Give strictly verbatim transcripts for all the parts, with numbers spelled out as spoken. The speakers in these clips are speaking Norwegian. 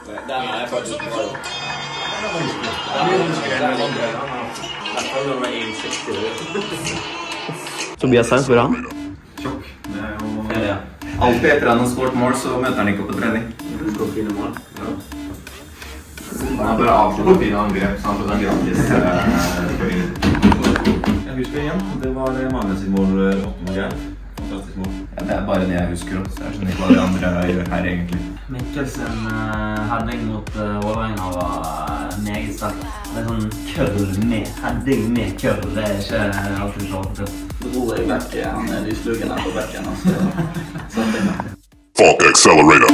Den er jeg faktisk bra gjort. Tobias Sainz, hvor er han? Tjokk. Det er jo... Alltid etter han har skåret mål, så møter han ikke opp på trening. Du skal finne mål. Ja. Han har bare avsluttet fine angrep, så han får en gratis forringning. Jeg husker igjen, det var Magnus i mål åtte mål igjen. Fantastisk mål. Ja, det er bare det jeg husker også. Jeg skjønner ikke hva de andre gjør her egentlig. Mikkelsen uh, heading mot uh, Årets var meget sterkt. Det er sånn køll med, heading med køll, det er ikke alltid klart til. Bror jeg vekk, han er lyslugen her på bekken, altså. Sånn ting. Fuck accelerator.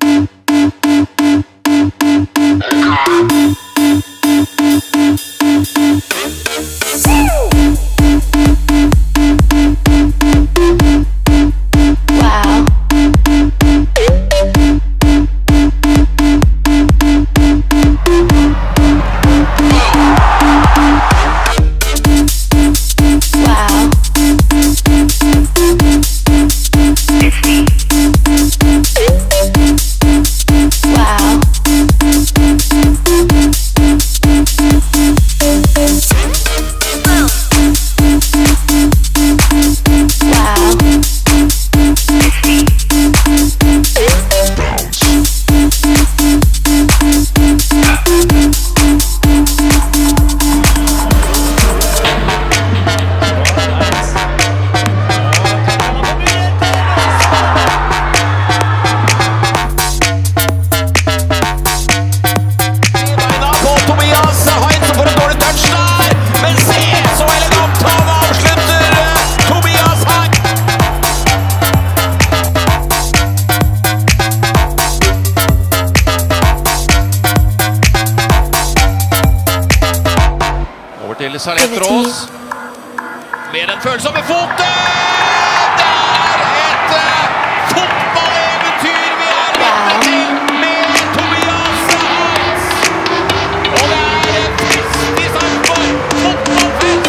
Til Årets med den følsomme foten! Det er et fotballeventyr vi er vitne til med Tobias Hans! Og det er en fest i Sarpsborg! Fotballfest!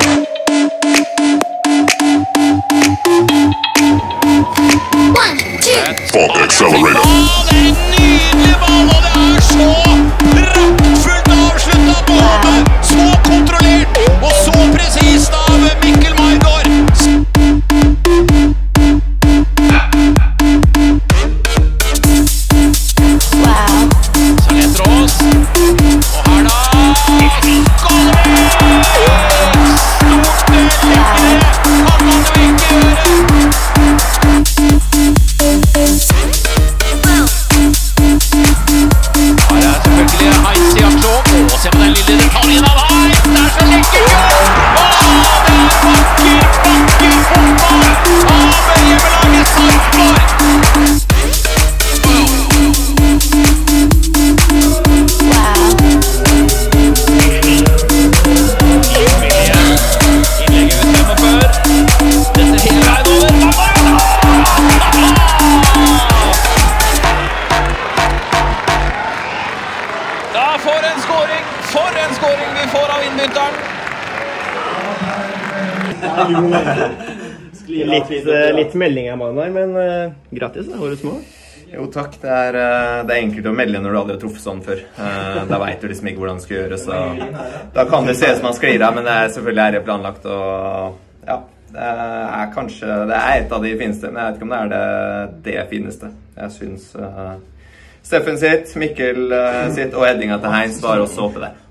Fuck accelerator. Ja, det er en nydelig ball, og det er så praktfullt avsluttet på hodet! Så kontrollert og så presist av Mikkel Maigård. Så letter Ås. Og her da Skålevik! Stort lekkere kan man jo ikke gjøre. Her er selvfølgelig Heins i aksjon. Og se på den lille detaljen av Heins. Det er så lekkert gjort! Åh, det er vakker, vakker fotball av hjemmelaget Sarpsborg! Innlegget ut femogfør. Dette hele veien over. Da får en skåring, for en skåring vi får av innbytteren. Litt, litt melding her, Magnar, men uh, gratis, det er årets mål. Jo takk, det er, det er enkelt å melde når du aldri har truffet sånn før. Da vet du liksom ikke hvordan det skal gjøres, så da kan det se ut som man sklir av, men det er selvfølgelig er det planlagt, og ja, det er kanskje, det er et av de fineste, men jeg vet ikke om det er det, det fineste. Jeg synes uh, Steffen sitt, Mikkel uh, sitt og headinga til Heins var også oppe der.